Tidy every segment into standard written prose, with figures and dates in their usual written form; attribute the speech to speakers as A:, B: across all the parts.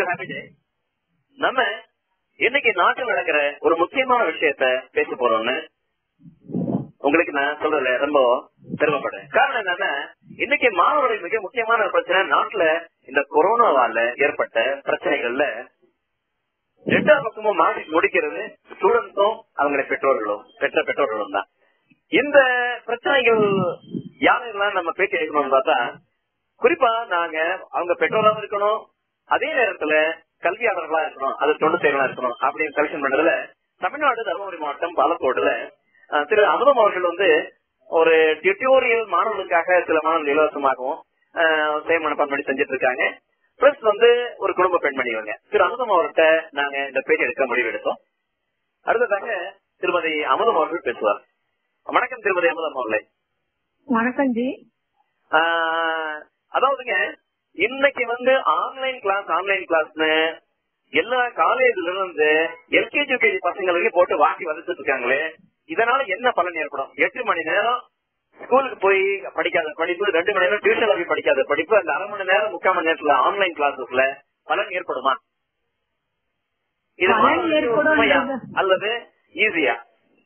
A: நம்ம இன்னைக்கு நாட்டில் நடக்கிற ஒரு முக்கியமான விஷயத்த பேச போறோம்னு உங்களுக்கு நான் சொல்றதுல ரொம்ப பெருமைப்படுறேன். காரணம் என்னன்னா, இன்னைக்கு மாணவர்கள் மிக முக்கியமான பிரச்சனை நாட்டுல இந்த கொரோனாவால ஏற்பட்ட பிரச்சனைகள்ல ரெண்டாவது பக்கமும் மாறி முடிக்கிறது ஸ்டூடெண்ட்ஸும் அவங்களை பெற்றோர்களும் தான். இந்த பிரச்சனைகள் யாரெல்லாம் நம்ம பேச்சு எடுக்கணும்னு பார்த்தா, குறிப்பா நாங்க அவங்க பெற்றோராக இருக்கணும், அதே நேரத்துல கல்வியாளர்களா இருக்கணும், அது தொண்டு செயலா இருக்கணும் அப்படின்னு செலக்ஷன் பண்றதுல தமிழ்நாடு தருமபுரி மாவட்டம் பாலக்கோடுல திரு அமுதம் அவர்கள் ஒரு டியூட்டோரியல் மாணவர்களுக்காக சில மாணவர்கள் இலவசமாகவும் மனப்பான்மை செஞ்சுட்டு இருக்காங்க. பிளஸ் ஒரு குடும்ப பெண்மணிவங்க திரு அமுதம் அவர்கிட்ட நாங்க இந்த பேட்டி எடுக்க முடிவு எடுத்தோம். அடுத்ததாக திருமதி அமுதம் அவர்கள் பேசுவார். வணக்கம் திருமதி அமுதம் அவர்களே.
B: வணக்கம் ஜி.
A: அதாவதுங்க, இன்னைக்கு ஆன்லைன் கிளாஸ்னு எல்லா காலேஜ்ல இருந்து எல்கேஜி யூகேஜி பசங்களுக்கு போட்டு வாக்கி வந்துட்டு இருக்காங்களே, இதனால என்ன பலன் ஏற்படும்? 8 மணி நேரம் ஸ்கூலுக்கு போய் படிக்காத படிப்பு, 2 மணி நேரம் டியூஷன்ல போய் படிக்காத படிப்பு, அந்த அரை மணி நேரம் 3/4 மணி நேரத்துல ஆன்லைன் கிளாஸஸ்ல பலன் ஏற்படுமா? இது அல்லது ஈஸியா?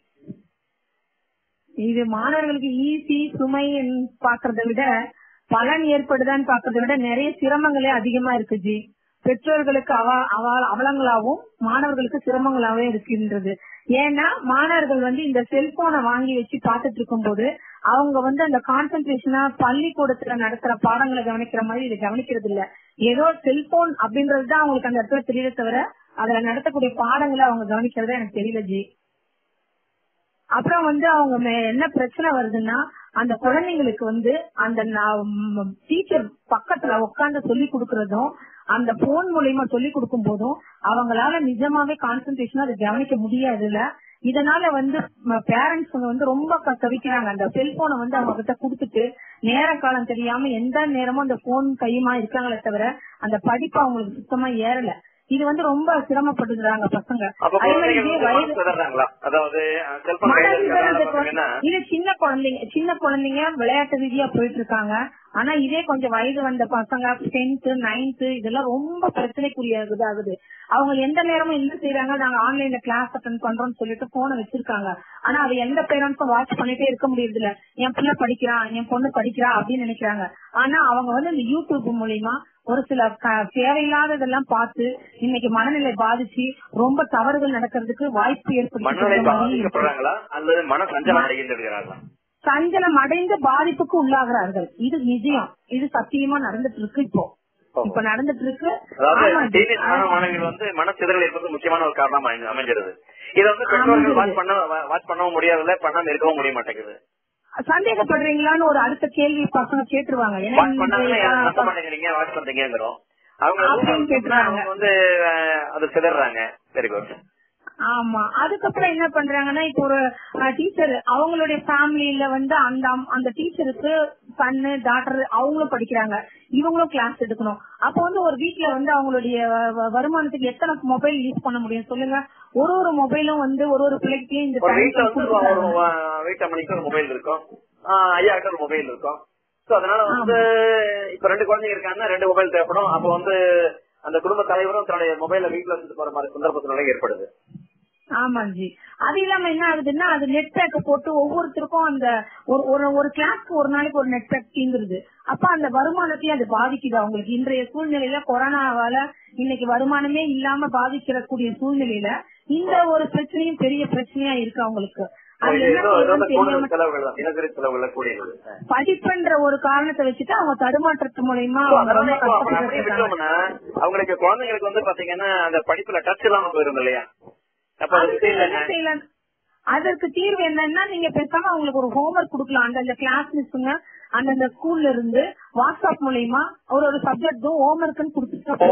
B: இது மாணவர்களுக்கு ஈஸி சுமை பாக்குறத விட பலன் ஏற்படுதான்னு பாக்குறத விட நிறைய சிரமங்களே அதிகமா இருக்கு ஜி. பெற்றோர்களுக்கு அவலங்களாவும் மாணவர்களுக்கு சிரமங்களாவே இருக்கின்றது. ஏன்னா மாணவர்கள் இந்த செல்போனை வாங்கி வச்சு பாத்துட்டு இருக்கும் போது அவங்க அந்த கான்சென்ட்ரேஷனா பள்ளிக்கூடத்துல நடத்துற பாடங்களை கவனிக்கிற மாதிரி இதை கவனிக்கிறது இல்ல. ஏதோ செல்போன் அப்படின்றதுதான் அவங்களுக்கு அந்த இடத்துல தெரியல தவிர அதுல நடத்தக்கூடிய பாடங்களை அவங்க கவனிக்கிறதா எனக்கு தெரியல ஜி. அப்புறம் அவங்க என்ன பிரச்சனை வருதுன்னா, அந்த குழந்தைங்களுக்கு அந்த டீச்சர் பக்கத்துல உட்காந்து சொல்லி கொடுக்கறதும் அந்த போன் மூலியமா சொல்லி கொடுக்கும் போதும் அவங்களால நிஜமாவே கான்சென்ட்ரேஷனா அதை கவனிக்க முடியாதுல்ல. இதனால பேரண்ட்ஸ் ரொம்ப தவிக்கிறாங்க. அந்த செல்போனை அவங்க கிட்ட குடுத்துட்டு நேர காலம் தெரியாம எந்த நேரமும் அந்த போன் கையுமா இருக்காங்களே தவிர அந்த படிப்பு அவங்களுக்கு சுத்தமா ஏறல. இது ரொம்ப சிரமப்படுறாங்க பசங்க. இது சின்ன குழந்தைங்க விளையாட்டு ரீதியா போயிட்டு இருக்காங்க. ஆனா இதே கொஞ்சம் வயது வந்த பசங்க 10th 9th இதெல்லாம் ரொம்ப பிரச்சனைக்குரியாகுது. அவங்க எந்த நேரமும் என்ன செய்யறாங்க, நாங்க ஆன்லைன்ல கிளாஸ் அட்டெண்ட் பண்றோம்னு சொல்லிட்டு போனை வச்சிருக்காங்க. ஆனா அது எந்த பேரண்ட்ஸும் வாட்ச் பண்ணிட்டே இருக்க முடியறது இல்ல. என் பிள்ளை படிக்கிறான், என் பொண்ணு படிக்கிறா அப்படின்னு நினைக்கிறாங்க. ஆனா அவங்க இந்த யூடியூப் மூலியமா ஒரு சில தேவையில்லாததெல்லாம் பார்த்து இன்னைக்கு மனநிலை பாதிச்சு ரொம்ப தவறுகள் நடக்கிறதுக்கு வாய்ப்பு
A: ஏற்படுறாங்களா அல்லது மன
B: சஞ்சலம் அடைந்து பாதிப்புக்கு உள்ளாகிறார்கள். இது நிஜம், இது சத்தியமா நடந்துட்டு இருக்கு. இப்ப நடந்துட்டு இருக்கு.
A: மனச்சிதறல் ஏற்பது முக்கியமான ஒரு காரணம் அமைஞ்சிருது. இது பெற்றோர்கள் வாட்ச் பண்ணவும் முடியாதுல, பண்ணாம இருக்கவும் முடிய மாட்டேங்குது.
B: சந்தேகப்படுறீங்களான்னு ஒரு அடுத்த கேள்வி பசங்க கேட்டுருவாங்க. ஆமா, அதுக்கப்புறம் என்ன பண்றாங்கன்னா, இப்போ ஒரு டீச்சர் அவங்களுடைய ஃபேமிலியில அந்த டீச்சருக்கு சன்னு டாக்டர் அவங்களும் படிக்கிறாங்க, இவங்களும் கிளாஸ் எடுக்கணும். அப்ப ஒரு வீட்டுல அவங்களுடைய வருமானத்துக்கு எத்தனை மொபைல் யூஸ் பண்ண முடியும் சொல்லுங்க? ஒரு மொபைலும் ஒரு பிள்ளைக்கு இந்த
A: மொபைல் இருக்கும், ஐயாக்கிட்ட ஒரு மொபைல் இருக்கும். அதனால இப்ப 2 குழந்தைங்க இருக்காங்கன்னா 2 மொபைல் தேவைப்படும். அப்ப அந்த குடும்ப தலைவரும் தன்னுடைய மொபைல வீட்டுல வச்சுட்டு போற மாதிரி சந்தர்ப்பத்தினால ஏற்படுது.
B: ஆமாஞ்சி. அது இல்லாம என்ன ஆகுதுன்னா, அது நெட் பேக் போட்டு ஒவ்வொருத்தருக்கும் அந்த ஒரு கிளாஸ்க்கு ஒரு நாளைக்கு ஒரு நெட் பேக் தீங்குறது. அப்ப அந்த வருமானத்தையும் அது பாதிக்குது அவங்களுக்கு. இன்றைய சூழ்நிலையில கொரோனாவால இன்னைக்கு வருமானமே இல்லாம பாதிக்கக்கூடிய சூழ்நிலையில இந்த ஒரு பிரச்சனையும் பெரிய பிரச்சனையா இருக்கு அவங்களுக்கு. படிப்புன்ற ஒரு காரணத்தை வச்சுட்டு அவங்க தடுமாற்றத்து மூலமா
A: அவங்களுக்கு குழந்தைங்களுக்கு பாத்தீங்கன்னா அந்த படிப்புல டச் இல்லாம போயிரும் இல்லையா?
B: அதற்கு தீர்வு என்னன்னா, நீங்க பேசாம அவங்களுக்கு ஒரு ஹோம்ஒர்க் கொடுக்கலாம். அந்தந்த கிளாஸ் மிஸ்ஸுங்க அந்தந்த ஸ்கூல்ல இருந்து வாட்ஸ்அப் மூலமா ஒரு சப்ஜெக்டும் ஹோம்ஒர்க் கொடுத்துட்டா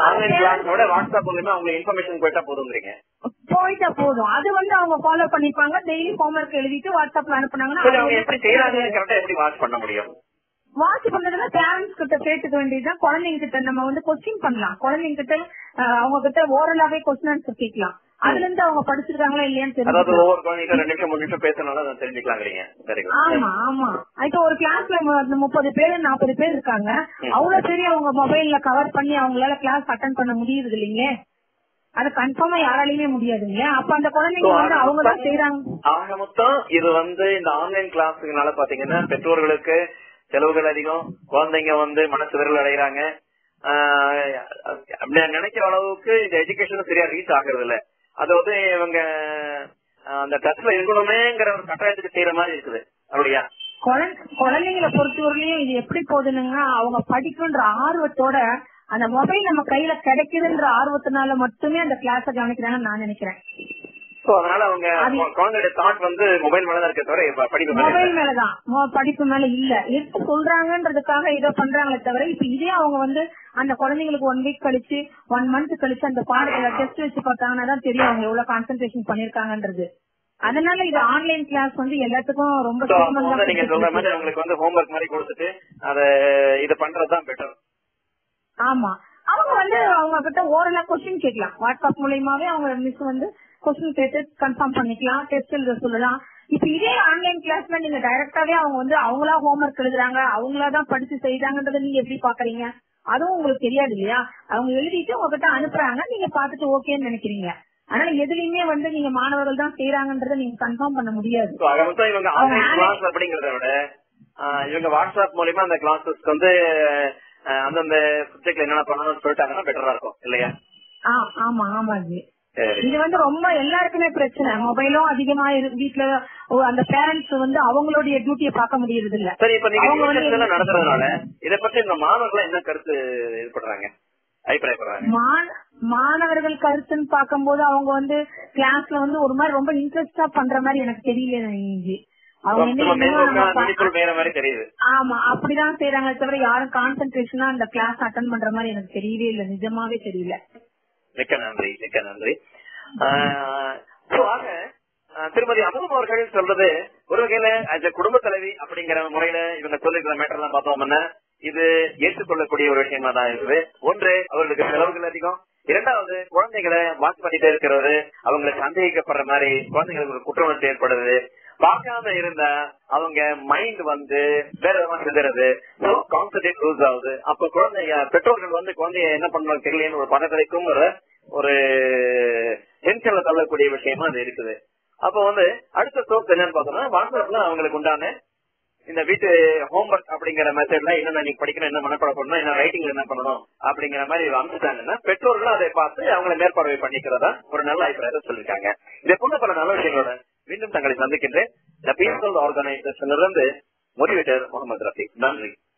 B: போயிட்டா போதும். அது அவங்க ஃபாலோ பண்ணிப்பாங்க. டெய்லி ஹோம்ஒர்க் எழுதிட்டு வாட்ஸ்அப்ல அனுப்புனாங்கன்னா வாட்ச் பண்றதுன்னா பேரண்ட்ஸ் கிட்ட கேட்டுக்க வேண்டியதுதான். குழந்தைங்க கிட்ட நம்ம கொஸ்டின் பண்ணலாம். குழந்தைங்க கிட்ட அவங்க கிட்ட ஓரலாவே கொஸ்டின் ஆன்சர் கேட்கலாம். அதுல இருந்து அவங்க படிச்சிருக்காங்களா இல்லையான்னு
A: அதாவது
B: தெரியும்.
A: ஒவ்வொரு குழந்தைகிட்ட 2 நிமிஷம் 3 நிமிஷம் பேசணும்னா தெரிஞ்சுக்கலாங்கிறீங்க.
B: ஆமா ஆமா. இப்ப ஒரு கிளாஸ்ல 30 பேர் 40 பேர் இருக்காங்க. அவ்வளவு பெரிய அவங்க மொபைல்ல கவர் பண்ணி அவங்களால கிளாஸ் அட்டென்ட் பண்ண முடியுது இல்லைங்க. அது கன்ஃபார்மா யாராலையுமே முடியாதுங்க. அப்ப அந்த குழந்தைங்க வந்து அவங்கதான் செய்யறாங்க.
A: ஆக மொத்தம் இது இந்த ஆன்லைன் கிளாஸுனால பாத்தீங்கன்னா பெற்றோர்களுக்கு செலவுகள் அதிகம், குழந்தைங்க மனசு விரல் அடைகிறாங்க. நினைக்கிற அளவுக்கு இந்த எஜுகேஷன் சரியா ரீச் ஆகுறது இல்ல. அதாவது இவங்க அந்த டச்ல இருக்கணுமேங்கிற ஒரு கட்டாயத்துக்கு செய்யற மாதிரி இருக்குது. அப்படியா?
B: குழந்தைங்களை பொறுத்தவரையிலும் இது எப்படி போகுதுன்னா, அவங்க படிக்குன்ற ஆர்வத்தோட அந்த மொபைல் நம்ம கையில கிடைக்குதுன்ற ஆர்வத்தினால மட்டுமே அந்த கிளாஸ கவனிக்கிறாங்கன்னு நான் நினைக்கிறேன்.
A: அதனால அவங்க குழந்தையோட தாட் மொபைல் மேலதான் இருக்க தவிர
B: மொபைல் மேலதான், படிப்பு மேல இல்ல. எடுத்து சொல்றாங்கன்றதுக்காக இதை பண்றாங்களே தவிர, இப்ப இதே அவங்க அந்த குழந்தைங்களுக்கு 1 வீக் கழிச்சு 1 மந்த் கழிச்சு அந்த பாடத்துல டெஸ்ட் வச்சு பார்த்தாங்கன்னா தான் தெரியும் அவங்க எவ்வளவு கான்சென்ட்ரேஷன் பண்ணிருக்காங்கன்றது. அதனால இது ஆன்லைன் கிளாஸ் எல்லாத்துக்கும் ரொம்ப
A: நீங்க சொல்ற மாதிரி அவங்களுக்கு ஹோம்வொர்க் மாதிரி கொடுத்துட்டு அதை இதை பண்றதுதான் பெட்டர்.
B: ஆமா, அவங்க அவங்க கிட்ட ஓரளவு கொஸ்டின் கேட்கலாம். வாட்ஸ்அப் மூலியமாவே அவங்க மிஸ் கொஸ்டின் கேட்டு கன்ஃபார்ம் பண்ணிக்கலாம், டெஸ்ட் எழுத சொல்லலாம். இப்ப இதே ஆன்லைன் கிளாஸ்ல நீங்க டைரக்டாவே அவங்க அவங்களா ஹோம்வொர்க் எழுதுறாங்க, அவங்களாதான் படிச்சு செய்யறாங்கன்றத நீங்க எப்படி பாக்குறீங்க? அதுவும் உங்களுக்கு தெரியாது இல்லையா? அவங்க எழுதிட்டு உங்ககிட்ட அனுப்புறாங்க, நீங்க பாத்துட்டு ஓகேன்னு நினைக்கிறீங்க. அதனால எதுலயுமே நீங்க மாணவர்கள் தான் செய்யறாங்கன்றத நீங்க கன்ஃபார்ம் பண்ண முடியாது.
A: அப்படிங்கறத விட இவங்க வாட்ஸ்அப் மூலியமா அந்த கிளாஸஸ்க்கு அந்தந்த சப்ஜெக்ட்ல என்ன பண்ணணும்னு சொல்லிட்டாங்கன்னா பெட்டரா இருக்கும் இல்லையா?
B: ஆமா ஆமா ஜி. இது ரொம்ப எல்லாருக்குமே பிரச்சனை. மொபைலும் அதிகமா வீட்டுல அந்த பேரண்ட்ஸ் அவங்களுடைய டியூட்டியை பார்க்க முடியறது இல்ல.
A: சரி, இப்ப நீங்க நடத்துறதுனால இதை பத்தி இந்த மாணவர்கள் என்ன கருத்து ஏற்படுறாங்க, அபிப்பிராயப்படுறாங்க?
B: மாணவர்கள் கருத்துன்னு பார்க்கும்போது அவங்க கிளாஸ்ல ஒரு மாதிரி ரொம்ப இன்ட்ரெஸ்டா பண்ற மாதிரி எனக்கு தெரியல. ஆமா, அப்படிதான் செய்யறாங்க தவிர யாரும் கான்சென்ட்ரேஷனா அந்த கிளாஸ் அட்டெண்ட் பண்ற மாதிரி எனக்கு தெரியவே இல்ல, நிஜமாவே தெரியல.
A: மிக்க நன்றி, மிக்க நன்றி. திருமதி அமுதம் அவர்கள் சொல்றது ஒரு வகையில குடும்ப தலைவி அப்படிங்கிற முறையில இவங்க சொல்லிருக்கிற மேட்டர் எல்லாம் பார்த்தோம்னா இது ஏற்றுக்கொள்ளக்கூடிய ஒரு விஷயமா தான் இருக்குது. ஒன்று, அவர்களுக்கு செலவுகள் அதிகம். 2வது, குழந்தைகளை வாட்ச் பண்ணிட்டே இருக்கிறது, அவங்களை சந்தேகிக்கப்படுற மாதிரி குழந்தைங்களுக்கு ஒரு குற்ற உணர்ச்சி ஏற்படுது. பார்க்காம இருந்தா அவங்க மைண்ட் வேற விதமா செஞ்சுறது, கான்சென்ட்ரேட் லூஸ் ஆகுது. அப்ப பெற்றோர்கள் குழந்தைய என்ன பண்ணணும் தெரியலன்னு ஒரு பதக்கலைக்கும் ஒரு டென்ஷன்ல தள்ளக்கூடிய விஷயமா அது இருக்குது. அப்ப அடுத்த சோர்ஸ் என்னன்னு பார்த்தோம்னா வாட்ஸ்அப்ல அவங்களுக்கு உண்டான இந்த வீட்டு ஹோம்வொர்க் அப்படிங்கிற மெத்தட்ல என்னென்ன நீங்க படிக்கணும், என்ன மனப்பாடம் பண்ணணும், என்ன ரைட்டிங்ல என்ன பண்ணணும் அப்படிங்கிற மாதிரி அமைச்சிட்டாங்கன்னா பெற்றோர்களும் அதை பார்த்து அவங்களை மேற்பார்வை பண்ணிக்கிறதா ஒரு நல்ல அபிப்பிராயத்தை சொல்லிருக்காங்க. இதை போன்ற பல நல்ல விஷயங்களோட மீண்டும் தங்களை சந்திக்கின்றேன். பீஸ்ஃபுல் ஆர்கனைசேஷன்ல இருந்து மோட்டிவேட்டர் முகமது ரஃபீக். நன்றி.